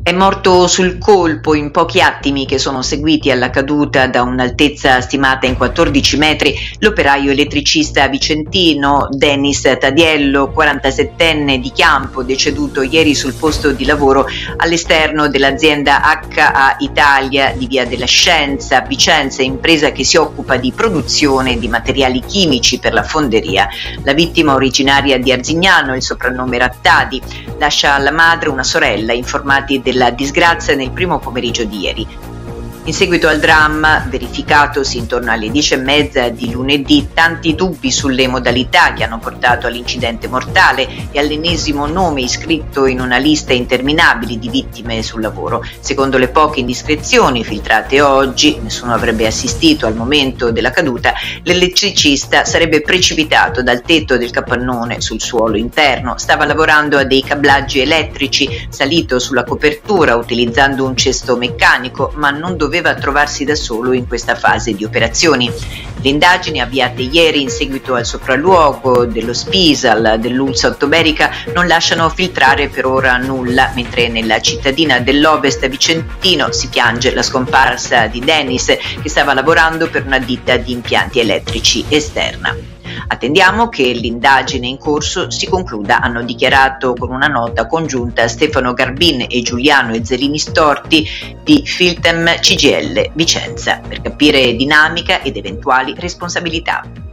È morto sul colpo in pochi attimi che sono seguiti alla caduta da un'altezza stimata in 14 metri l'operaio elettricista vicentino Denis Tadiello, 47enne di Chiampo, deceduto ieri sul posto di lavoro all'esterno dell'azienda HA Italia di Via della Scienza, Vicenza, impresa che si occupa di produzione di materiali chimici per la fonderia. La vittima, originaria di Arzignano, il soprannome Rattadi, lascia alla madre una sorella, informati della disgrazia nel primo pomeriggio di ieri. In seguito al dramma, verificatosi intorno alle 10:30 di lunedì, tanti dubbi sulle modalità che hanno portato all'incidente mortale e all'ennesimo nome iscritto in una lista interminabile di vittime sul lavoro. Secondo le poche indiscrezioni filtrate oggi, nessuno avrebbe assistito al momento della caduta, l'elettricista sarebbe precipitato dal tetto del capannone sul suolo interno, stava lavorando a dei cablaggi elettrici, salito sulla copertura utilizzando un cesto meccanico, ma non doveva trovarsi da solo in questa fase di operazioni. Le indagini avviate ieri in seguito al sopralluogo dello Spisal dell'Ulsa Ottoberica non lasciano filtrare per ora nulla, mentre nella cittadina dell'Ovest vicentino si piange la scomparsa di Denis, che stava lavorando per una ditta di impianti elettrici esterna. Attendiamo che l'indagine in corso si concluda, hanno dichiarato con una nota congiunta Stefano Garbin e Giuliano Ezzelini Storti di Filtem CGIL Vicenza, per capire dinamica ed eventuali responsabilità.